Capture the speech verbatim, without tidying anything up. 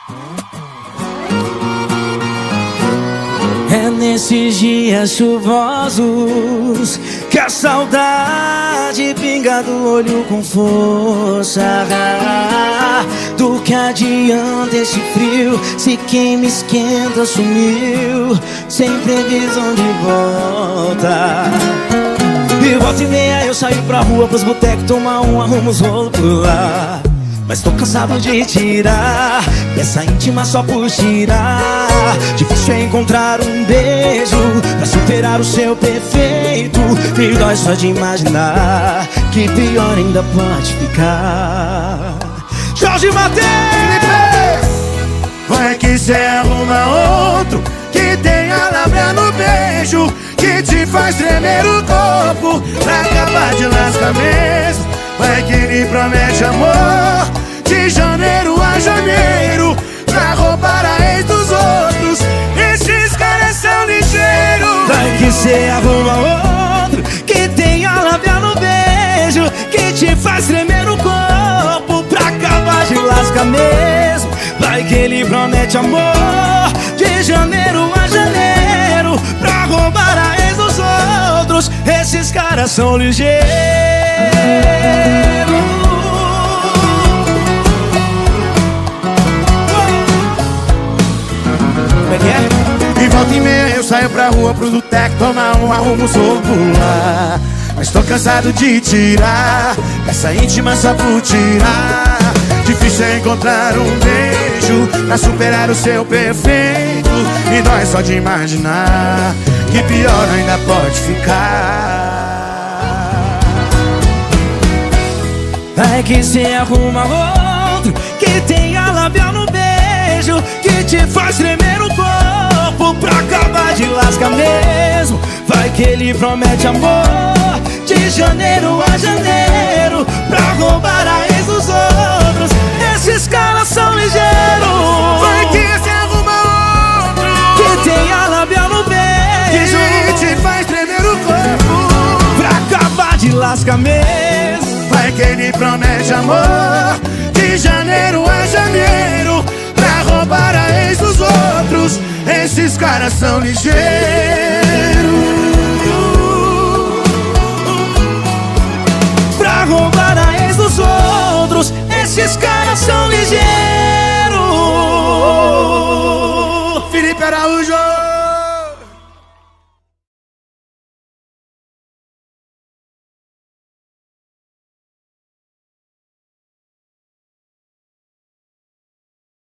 É nesses dias chuvosos que a saudade pinga do olho com força. Do que adianta esse frio se quem me esquenta sumiu, sem previsão de volta. E volta e meia eu saio pra rua, pros botecos tomar um, arrumo os rolos por lá. Mas tô cansado de tirar peça íntima só por tirar. Difícil é encontrar um beijo pra superar o seu perfeito. Me dói só de imaginar que pior ainda pode ficar. Jorge Mateus! Vai que cê arruma outro que tenha lábia no beijo, que te faz tremer o corpo pra acabar de lascar mesmo. Vai que ele promete amor de janeiro a janeiro pra roubar a ex dos outros. Esses caras são ligeiros. Vai que cê arruma outro que tenha lábia no beijo, que te faz tremer o corpo pra acabar de lascar mesmo. Vai que ele promete amor de janeiro a janeiro pra roubar a ex dos outros. Esses caras são ligeiros. E volta e meia eu saio pra rua, pro boteco tomar um, arrumo solo por lá. Mas tô cansado de tirar peça íntima só por tirar. Difícil é encontrar um beijo pra superar o seu perfeito. E dói só de imaginar que pior ainda pode ficar. Vai que cê arruma outro que tenha lábia no beijo, que te faz tremer o corpo pra acabar de lascar mesmo. Vai que ele promete amor de janeiro a janeiro pra roubar a ex dos outros. Esses caras são ligeiros. Vai que cê arruma outro que tenha lábia no beijo, que te faz tremer o corpo pra acabar de lascar mesmo. Vai que ele promete amor de janeiro a janeiro pra roubar a ex dos outros. Esses caras são ligeiros. Pra roubar a ex dos outros. Esses caras são